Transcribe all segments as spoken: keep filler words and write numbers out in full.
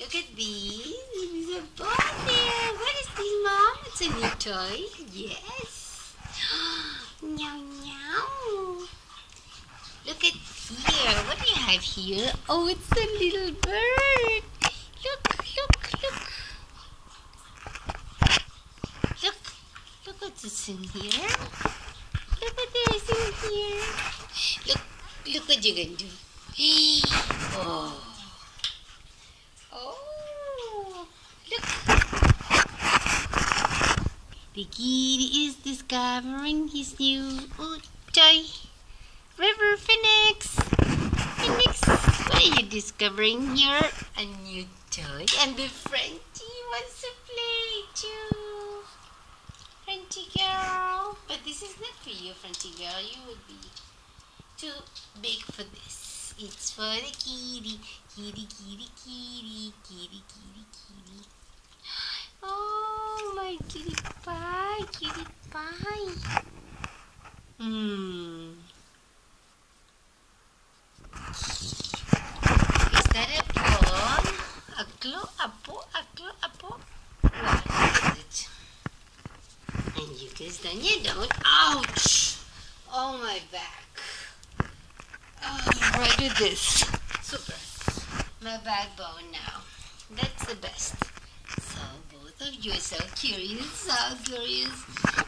Look at these. There's a ball there. What is this, Mom? It's a new toy. Yes. Meow, meow. Look at here. What do you have here? Oh, it's a little bird. Look, look, look. Look. Look what's in here. Look what there is in here. Look, look what you're going to do. Oh. Oh, look. The kitty is discovering his new oh, toy. River Phoenix. Phoenix, what are you discovering here? A new toy. And the Frenchie wants to play too. Frenchie girl. But this is not for you, Frenchie girl. You would be too big for this. It's for the kitty. Kitty, kitty, kitty. Kitty, kitty, kitty. Oh, my kitty pie. Kitty pie. Hmm. Is that a ball? A claw? A paw? A claw? A paw? What is it? And you guys done? You don't. Ouch! Oh, my back. Oh, right with this. Super. My backbone now. That's the best. So both of you are so curious, so curious.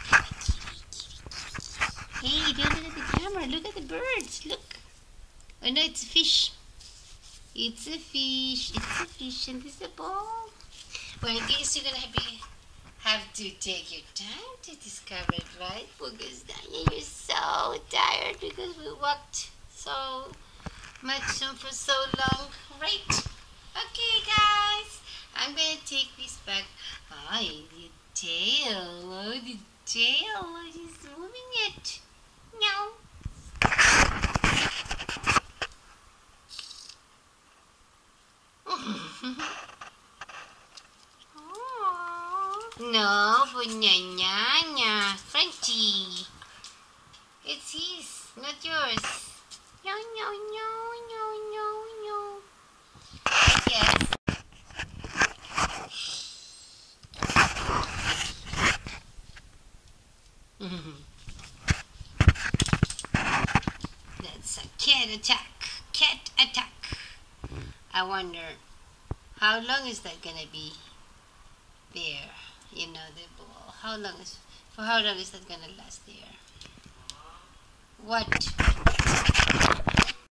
Hey, don't look at the camera. Look at the birds. Look. Oh no, it's a fish. It's a fish. It's a fish, and this is a ball. Well, I guess you're gonna have, be, have to take your time to discover it, right? Because Daniel, you're so tired because we walked so much for so long, right? Okay, guys, I'm gonna take this back. Oh, the tail, oh, the tail, oh, she's moving it. Meow. No, for Nya Frenchie. It's his, not yours. No, no, no, no, no, no. Yes. That's a cat attack. Cat attack. I wonder how long is that gonna be there? You know, the ball. How long is for how long is that gonna last there? What?